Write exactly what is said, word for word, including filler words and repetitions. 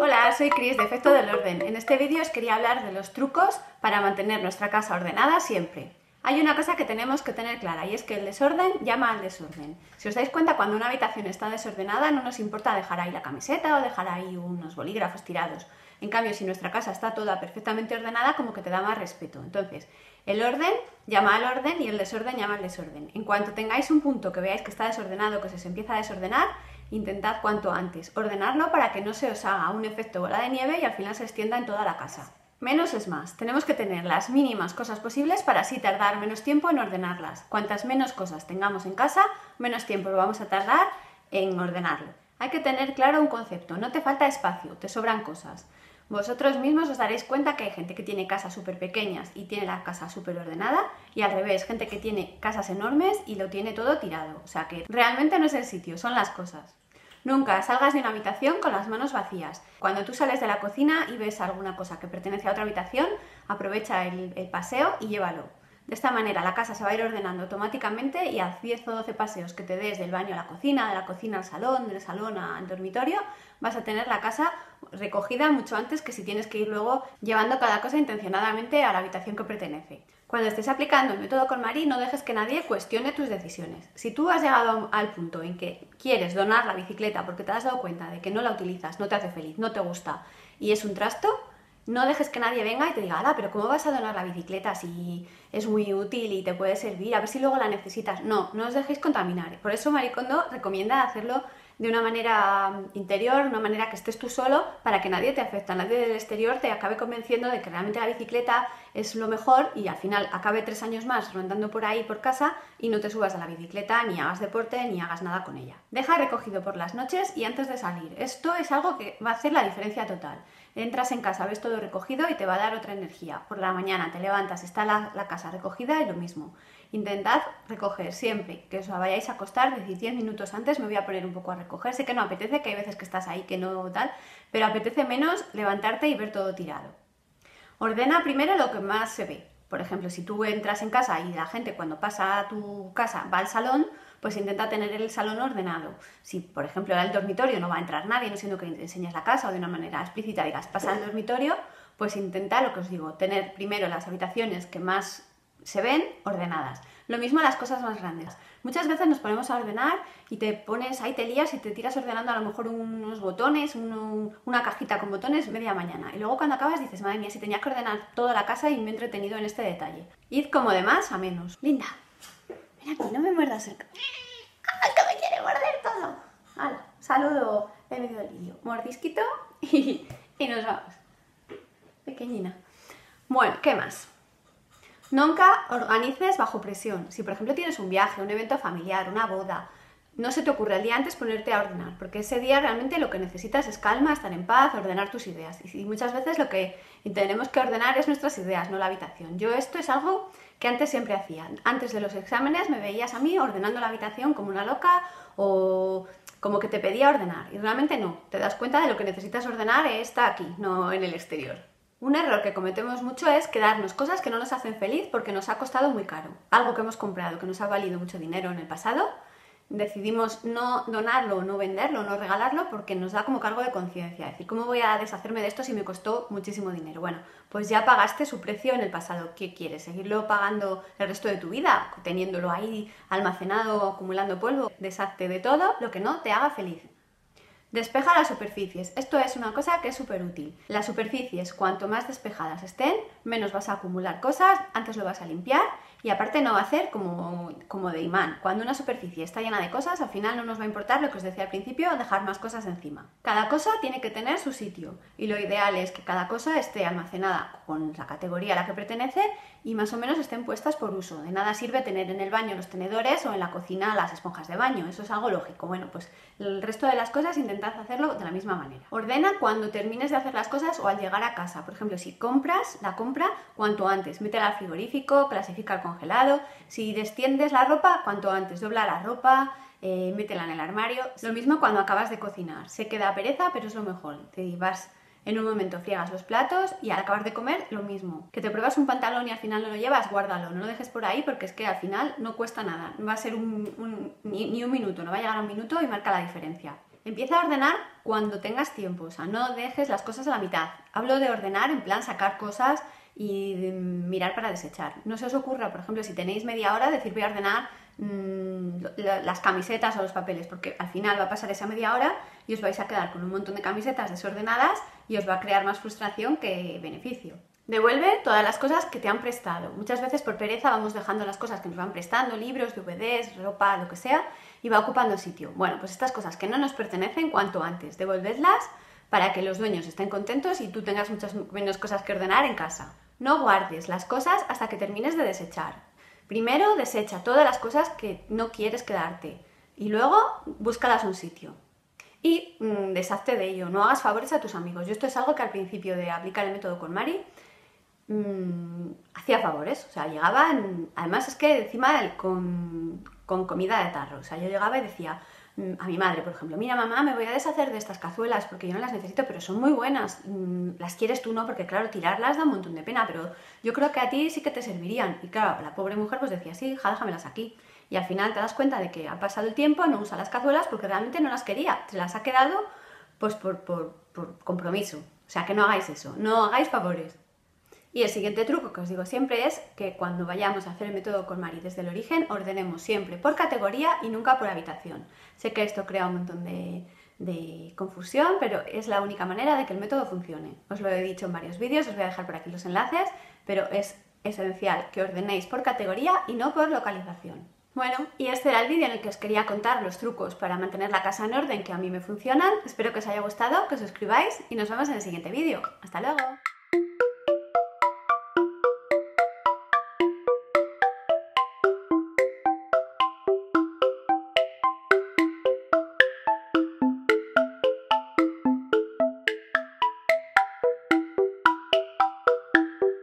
Hola, soy Cris de Efecto del Orden. En este vídeo os quería hablar de los trucos para mantener nuestra casa ordenada siempre. Hay una cosa que tenemos que tener clara y es que el desorden llama al desorden. Si os dais cuenta, cuando una habitación está desordenada no nos importa dejar ahí la camiseta o dejar ahí unos bolígrafos tirados. En cambio, si nuestra casa está toda perfectamente ordenada, como que te da más respeto. Entonces, el orden llama al orden y el desorden llama al desorden. En cuanto tengáis un punto que veáis que está desordenado, que se os empieza a desordenar, intentad cuanto antes ordenarlo para que no se os haga un efecto bola de nieve y al final se extienda en toda la casa. Menos es más. Tenemos que tener las mínimas cosas posibles para así tardar menos tiempo en ordenarlas. Cuantas menos cosas tengamos en casa, menos tiempo vamos a tardar en ordenarlo. Hay que tener claro un concepto. No te falta espacio, te sobran cosas. Vosotros mismos os daréis cuenta que hay gente que tiene casas súper pequeñas y tiene la casa súper ordenada, y al revés, gente que tiene casas enormes y lo tiene todo tirado. O sea que realmente no es el sitio, son las cosas. Nunca salgas de una habitación con las manos vacías. Cuando tú sales de la cocina y ves alguna cosa que pertenece a otra habitación, aprovecha el, el paseo y llévalo. De esta manera la casa se va a ir ordenando automáticamente y a diez o doce paseos que te des del baño a la cocina, de la cocina al salón, del salón al dormitorio, vas a tener la casa recogida mucho antes que si tienes que ir luego llevando cada cosa intencionadamente a la habitación que pertenece. Cuando estés aplicando el método KonMari, no dejes que nadie cuestione tus decisiones. Si tú has llegado al punto en que quieres donar la bicicleta porque te has dado cuenta de que no la utilizas, no te hace feliz, no te gusta y es un trasto, no dejes que nadie venga y te diga, ala, pero ¿cómo vas a donar la bicicleta si es muy útil y te puede servir? A ver si luego la necesitas. No, no os dejéis contaminar. Por eso Marie Kondo recomienda hacerlo de una manera interior, una manera que estés tú solo, para que nadie te afecte, nadie del exterior te acabe convenciendo de que realmente la bicicleta es lo mejor y al final acabe tres años más rondando por ahí por casa y no te subas a la bicicleta, ni hagas deporte, ni hagas nada con ella. Deja recogido por las noches y antes de salir. Esto es algo que va a hacer la diferencia total. Entras en casa, ves todo recogido y te va a dar otra energía. Por la mañana te levantas, está la, la casa recogida y lo mismo. Intentad recoger siempre que os vayáis a acostar, decir diez minutos antes me voy a poner un poco a recoger. Sé que no apetece, que hay veces que estás ahí que no tal, pero apetece menos levantarte y ver todo tirado. Ordena primero lo que más se ve. Por ejemplo, si tú entras en casa y la gente cuando pasa a tu casa va al salón, pues intenta tener el salón ordenado. Si, por ejemplo, al dormitorio no va a entrar nadie, no siendo que enseñes la casa o de una manera explícita digas pasa al dormitorio, pues intenta, lo que os digo, tener primero las habitaciones que más se ven ordenadas. Lo mismo las cosas más grandes. Muchas veces nos ponemos a ordenar y te pones ahí, te lías y te tiras ordenando a lo mejor unos botones, uno, una cajita con botones media mañana. Y luego cuando acabas dices, madre mía, si tenía que ordenar toda la casa y me he entretenido en este detalle. Id como de más a menos. Linda, ven aquí, no me muerdas el cabello. ¡Ah, que me quiere morder todo! ¡Hala! Saludo en medio del vídeo. Mordisquito y, y nos vamos. Pequeñina. Bueno, ¿qué más? Nunca organices bajo presión. Si por ejemplo tienes un viaje, un evento familiar, una boda, no se te ocurre el día antes ponerte a ordenar, porque ese día realmente lo que necesitas es calma, estar en paz, ordenar tus ideas. Y muchas veces lo que tenemos que ordenar es nuestras ideas, no la habitación. Yo esto es algo que antes siempre hacía. Antes de los exámenes me veías a mí ordenando la habitación como una loca o como que te pedía ordenar. Y realmente no. Te das cuenta de lo que necesitas ordenar está aquí, no en el exterior. Un error que cometemos mucho es quedarnos cosas que no nos hacen feliz porque nos ha costado muy caro. Algo que hemos comprado que nos ha valido mucho dinero en el pasado, decidimos no donarlo, no venderlo, no regalarlo porque nos da como cargo de conciencia. Es decir, ¿cómo voy a deshacerme de esto si me costó muchísimo dinero? Bueno, pues ya pagaste su precio en el pasado. ¿Qué quieres? ¿Seguirlo pagando el resto de tu vida? Teniéndolo ahí almacenado, acumulando polvo. Deshazte de todo lo que no te haga feliz. Despeja las superficies. Esto es una cosa que es súper útil. Las superficies, cuanto más despejadas estén, menos vas a acumular cosas, antes lo vas a limpiar y aparte no va a hacer como, como de imán. Cuando una superficie está llena de cosas, al final no nos va a importar lo que os decía al principio, dejar más cosas encima. Cada cosa tiene que tener su sitio y lo ideal es que cada cosa esté almacenada con la categoría a la que pertenece y más o menos estén puestas por uso. De nada sirve tener en el baño los tenedores o en la cocina las esponjas de baño. Eso es algo lógico. Bueno, pues el resto de las cosas intentad hacerlo de la misma manera. Ordena cuando termines de hacer las cosas o al llegar a casa. Por ejemplo, si compras la compra, cuanto antes. Métela al frigorífico, clasifica el congelado. Si desciendes la ropa, cuanto antes. Dobla la ropa, eh, métela en el armario. Lo mismo cuando acabas de cocinar. Sé que da pereza, pero es lo mejor. Te vas en un momento, friegas los platos y al acabar de comer lo mismo. Que te pruebas un pantalón y al final no lo llevas, guárdalo, no lo dejes por ahí porque es que al final no cuesta nada, va a ser un, un, ni, ni un minuto, no va a llegar a un minuto y marca la diferencia. Empieza a ordenar cuando tengas tiempo, o sea, no dejes las cosas a la mitad. Hablo de ordenar en plan sacar cosas y mirar para desechar. No se os ocurra, por ejemplo, si tenéis media hora, decir voy a ordenar mmm, las camisetas o los papeles, porque al final va a pasar esa media hora y os vais a quedar con un montón de camisetas desordenadas y os va a crear más frustración que beneficio. Devuelve todas las cosas que te han prestado. Muchas veces por pereza vamos dejando las cosas que nos van prestando, libros, D V Ds, ropa, lo que sea, y va ocupando sitio. Bueno, pues estas cosas que no nos pertenecen, cuanto antes, devolvedlas para que los dueños estén contentos y tú tengas muchas menos cosas que ordenar en casa. No guardes las cosas hasta que termines de desechar. Primero desecha todas las cosas que no quieres quedarte y luego búscalas un sitio. Y mmm, deshazte de ello, no hagas favores a tus amigos. Yo esto es algo que al principio de aplicar el método con Mari mmm, hacía favores, o sea, llegaba, en, además es que encima el, con, con comida de tarro, o sea, yo llegaba y decía mmm, a mi madre, por ejemplo, mira mamá, me voy a deshacer de estas cazuelas porque yo no las necesito, pero son muy buenas, mmm, las quieres tú, ¿no? Porque claro, tirarlas da un montón de pena, pero yo creo que a ti sí que te servirían. Y claro, la pobre mujer pues decía, sí, hija, déjamelas aquí. Y al final te das cuenta de que ha pasado el tiempo, no usa las cazuelas porque realmente no las quería, se las ha quedado pues por, por, por compromiso. O sea, que no hagáis eso, no hagáis favores. Y el siguiente truco que os digo siempre es que cuando vayamos a hacer el método con Mari desde el origen, ordenemos siempre por categoría y nunca por habitación. Sé que esto crea un montón de, de confusión, pero es la única manera de que el método funcione. Os lo he dicho en varios vídeos, os voy a dejar por aquí los enlaces, pero es esencial que ordenéis por categoría y no por localización. Bueno, y este era el vídeo en el que os quería contar los trucos para mantener la casa en orden que a mí me funcionan. Espero que os haya gustado, que os suscribáis y nos vemos en el siguiente vídeo. ¡Hasta luego!